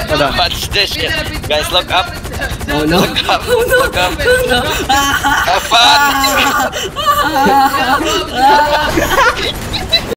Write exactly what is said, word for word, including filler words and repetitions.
Hold on. Watch this shit. Guys, look up. Oh no. Look up. Look up. Have fun.